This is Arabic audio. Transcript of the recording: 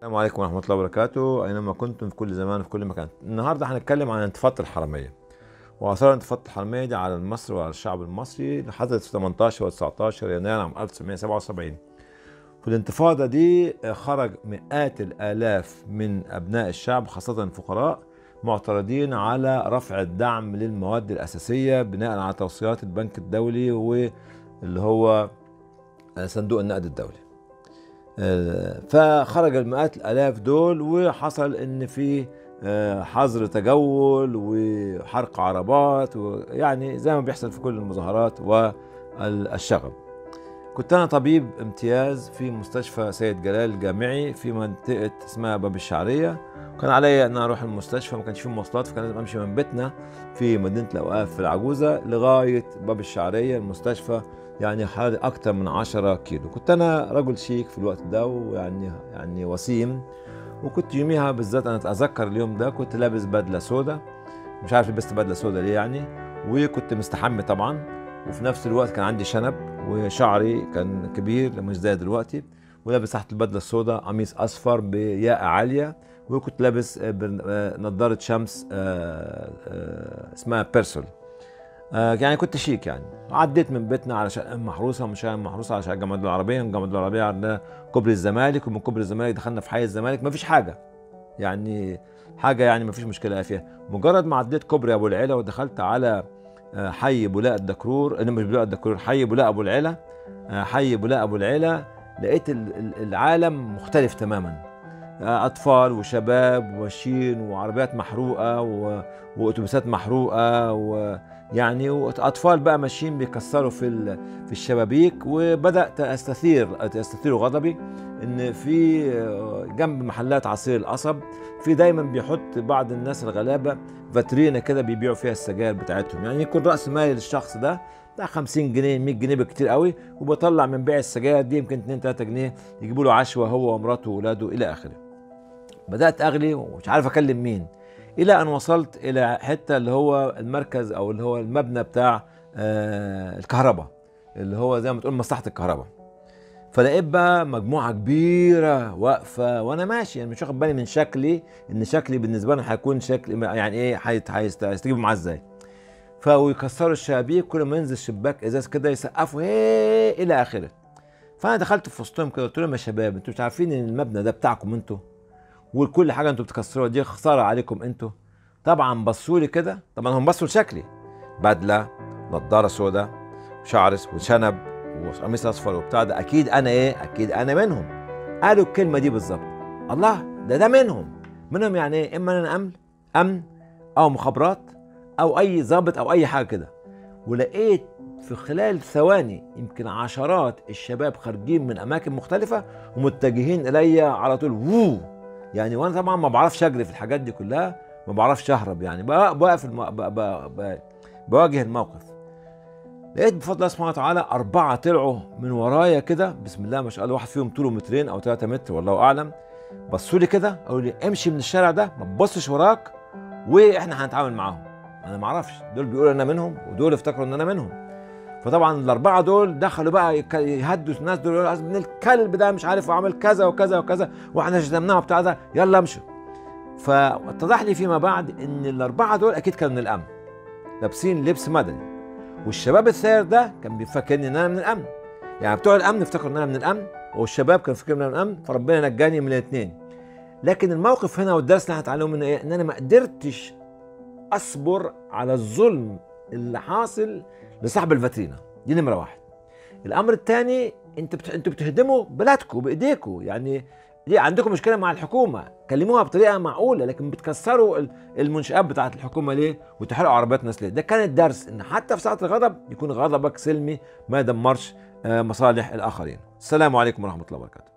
السلام عليكم ورحمة الله وبركاته، أينما كنتم في كل زمان وفي كل مكان. النهاردة هنتكلم عن انتفاضة الحرمية وآثار انتفاضة الحرمية دي على مصر وعلى الشعب المصري اللي حصلت في 18 و 19 يناير عام 1977. في الانتفاضة دي خرج مئات الآلاف من أبناء الشعب خاصة الفقراء معترضين على رفع الدعم للمواد الأساسية بناء على توصيات البنك الدولي واللي هو صندوق النقد الدولي. فخرج المئات الآلاف دول وحصل إن في حظر تجول وحرق عربات، ويعني زي ما بيحصل في كل المظاهرات والشغب. كنت أنا طبيب امتياز في مستشفى سيد جلال الجامعي في منطقة اسمها باب الشعرية، وكان عليا أن أروح المستشفى، ما كانش فيه مواصلات، فكان لازم أمشي من بيتنا في مدينة الأوقاف في العجوزة لغاية باب الشعرية المستشفى، يعني حوالي أكتر من 10 كيلو. كنت أنا رجل شيك في الوقت ده ويعني وسيم، وكنت يوميها بالذات أنا أتذكر اليوم ده كنت لابس بدلة سوداء، مش عارف لبست بدلة سوداء ليه يعني، وكنت مستحمي طبعا، وفي نفس الوقت كان عندي شنب وشعري كان كبير مش زي دلوقتي، ولابس تحت البدلة السوداء قميص أصفر بياقة عالية، وكنت لابس نظارة شمس اسمها بيرسول. يعني كنت شيك يعني. عديت من بيتنا على شقة محروسة ومن شقة محروسة على شقة الجامعة العربية، من الجامعة العربية على كوبري الزمالك، ومن كوبري الزمالك دخلنا في حي الزمالك، مفيش حاجة يعني، مفيش مشكلة فيها. مجرد ما عديت كوبري أبو العلا ودخلت على حي بولاق الدكرور، مش بولاق الدكرور، حي بولاق أبو العلا، حي بولاق أبو العلا، لقيت العالم مختلف تماما. أطفال وشباب وماشيين وعربيات محروقة وأتوبيسات محروقة، ويعني وأطفال بقى ماشيين بيكسروا في الشبابيك. وبدأت أستثير غضبي إن في جنب محلات عصير القصب في دايما بيحط بعض الناس الغلابة فاترينا كده بيبيعوا فيها السجاير بتاعتهم، يعني يكون رأس مالي للشخص ده 50 جنيه 100 جنيه بالكتير قوي، وبطلع من بيع السجاير دي يمكن 2 3 جنيه يجيبوا له عشوة هو ومراته وأولاده إلى آخره. بدأت أغلي ومش عارف أكلم مين، إلى أن وصلت إلى حتة اللي هو المركز أو اللي هو المبنى بتاع الكهرباء، اللي هو زي ما تقول مصلحة الكهرباء. فلقيت بقى مجموعة كبيرة واقفة وأنا ماشي، يعني مش واخد بالي من شكلي، إن شكلي بالنسبة لهم هيكون شكل يعني إيه، هيستجيبوا معاه إزاي. ويكسروا الشبابيك، كل ما ينزل شباك ازاز كده يسقفوا هي الى اخره. فانا دخلت في وسطهم كده قلت لهم يا شباب، انتوا مش عارفين ان المبنى ده بتاعكم انتوا، وكل حاجه انتوا بتكسروها دي خساره عليكم انتوا؟ طبعا بصوا لي كده، طبعا هم بصوا لشكلي، بدله نضاره سوداء وشعر وشنب وقميص اصفر وبتاع ده، اكيد انا ايه، اكيد انا منهم. قالوا الكلمه دي بالظبط، الله ده منهم يعني ايه؟ اما انا امن او مخابرات او اي ضابط او اي حاجه كده. ولقيت في خلال ثواني يمكن عشرات الشباب خارجين من اماكن مختلفه ومتجهين الي على طول، يعني وانا طبعا ما بعرفش اجري في الحاجات دي كلها، ما بعرفش اهرب، يعني بوقف بواجه الموقف. لقيت بفضل الله سبحانه وتعالى 4 طلعوا من ورايا كده، بسم الله ما شاء الله، واحد فيهم طوله 2 أو 3 متر والله اعلم، بصوا لي كده قالوا لي امشي من الشارع ده، ما تبصش وراك واحنا هنتعامل معاهم. انا ما اعرفش، دول بيقولوا انا منهم ودول افتكروا ان انا منهم. فطبعا ال4 دول دخلوا بقى يهدوا الناس، دول يقولوا ابن الكلب ده مش عارف وعمل كذا وكذا وكذا واحنا شتمناه وبتاع ده، يلا امشوا. فاتضح لي فيما بعد ان ال4 دول اكيد كانوا من الامن، لابسين لبس مدني، والشباب الثاير ده كان بيفكرني ان انا من الامن، يعني بتوع الامن افتكروا ان انا من الامن، والشباب كانوا فاكرين ان انا من الامن، فربنا نجاني من الاثنين. لكن الموقف هنا والدرس اللي هنتعلمه منه ايه؟ ان انا ما قدرتش اصبر على الظلم اللي حاصل لصاحب الفاترينا، دي نمره 1. الامر الثاني، انتوا بتهدموا بلادكم بايديكم، يعني دي عندكم مشكله مع الحكومه، كلموها بطريقه معقوله، لكن بتكسروا المنشآت بتاعه الحكومه ليه؟ وتحرقوا عربيات ناس ليه؟ ده كان الدرس، ان حتى في ساعه الغضب يكون غضبك سلمي ما يدمرش مصالح الاخرين. السلام عليكم ورحمه الله وبركاته.